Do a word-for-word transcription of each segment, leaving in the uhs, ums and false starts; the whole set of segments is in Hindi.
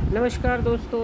नमस्कार दोस्तों,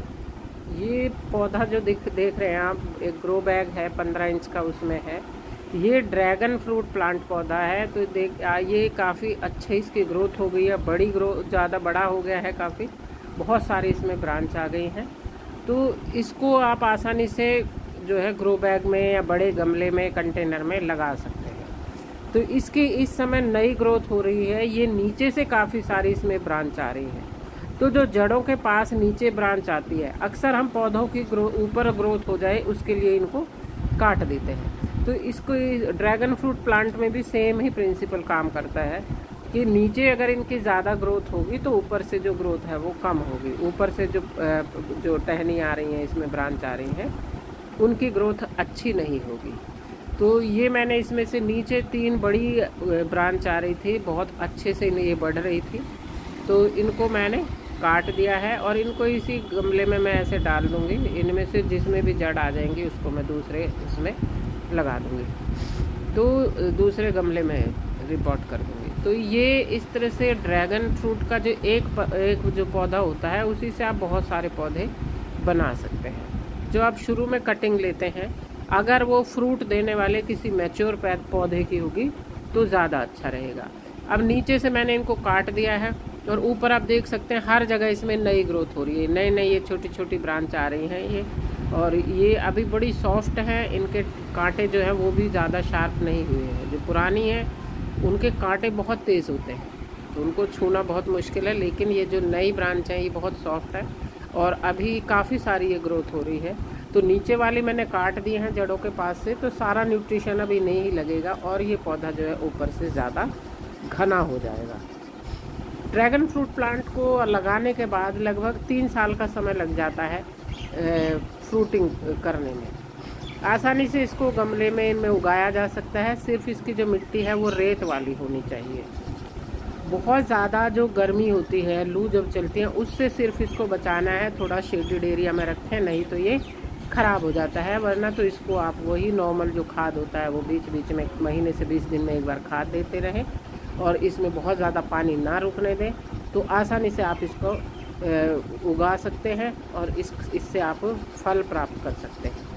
ये पौधा जो दिख देख रहे हैं आप, एक ग्रो बैग है पंद्रह इंच का, उसमें है ये ड्रैगन फ्रूट प्लांट पौधा है। तो देख आ, ये काफ़ी अच्छे इसकी ग्रोथ हो गई है, बड़ी ग्रो ज़्यादा बड़ा हो गया है काफ़ी, बहुत सारी इसमें ब्रांच आ गई हैं। तो इसको आप आसानी से जो है ग्रो बैग में या बड़े गमले में, कंटेनर में लगा सकते हैं। तो इसकी इस समय नई ग्रोथ हो रही है, ये नीचे से काफ़ी सारी इसमें ब्रांच आ रही है। तो जो जड़ों के पास नीचे ब्रांच आती है, अक्सर हम पौधों की ग्रो ऊपर ग्रोथ हो जाए उसके लिए इनको काट देते हैं। तो इसको ड्रैगन फ्रूट प्लांट में भी सेम ही प्रिंसिपल काम करता है कि नीचे अगर इनकी ज़्यादा ग्रोथ होगी तो ऊपर से जो ग्रोथ है वो कम होगी। ऊपर से जो जो टहनी आ रही हैं, इसमें ब्रांच आ रही हैं, उनकी ग्रोथ अच्छी नहीं होगी। तो ये मैंने इसमें से नीचे तीन बड़ी ब्रांच आ रही थी, बहुत अच्छे से ये बढ़ रही थी, तो इनको मैंने काट दिया है और इनको इसी गमले में मैं ऐसे डाल दूँगी। इनमें से जिसमें भी जड़ आ जाएंगी उसको मैं दूसरे इसमें लगा दूँगी, तो दूसरे गमले में रिपोर्ट कर दूँगी। तो ये इस तरह से ड्रैगन फ्रूट का जो एक एक जो पौधा होता है, उसी से आप बहुत सारे पौधे बना सकते हैं। जो आप शुरू में कटिंग लेते हैं, अगर वो फ्रूट देने वाले किसी मैच्योर पौधे की होगी तो ज़्यादा अच्छा रहेगा। अब नीचे से मैंने इनको काट दिया है और ऊपर आप देख सकते हैं हर जगह इसमें नई ग्रोथ हो रही है, नई नई ये छोटी छोटी ब्रांच आ रही हैं ये, और ये अभी बड़ी सॉफ्ट हैं। इनके कांटे जो हैं वो भी ज़्यादा शार्प नहीं हुए हैं। जो पुरानी हैं उनके कांटे बहुत तेज़ होते हैं, तो उनको छूना बहुत मुश्किल है। लेकिन ये जो नई ब्रांच है ये बहुत सॉफ्ट है और अभी काफ़ी सारी ये ग्रोथ हो रही है। तो नीचे वाली मैंने काट दी हैं जड़ों के पास से, तो सारा न्यूट्रिशन अभी नहीं लगेगा और ये पौधा जो है ऊपर से ज़्यादा घना हो जाएगा। ड्रैगन फ्रूट प्लांट को लगाने के बाद लगभग तीन साल का समय लग जाता है फ्रूटिंग करने में। आसानी से इसको गमले में इनमें उगाया जा सकता है। सिर्फ इसकी जो मिट्टी है वो रेत वाली होनी चाहिए। बहुत ज़्यादा जो गर्मी होती है, लू जब चलती है, उससे सिर्फ इसको बचाना है। थोड़ा शेडेड एरिया में रखें, नहीं तो ये ख़राब हो जाता है। वरना तो इसको आप वही नॉर्मल जो खाद होता है वो बीच बीच में महीने से बीस दिन में एक बार खाद देते रहें और इसमें बहुत ज़्यादा पानी ना रुकने दें, तो आसानी से आप इसको उगा सकते हैं और इस इससे आप फल प्राप्त कर सकते हैं।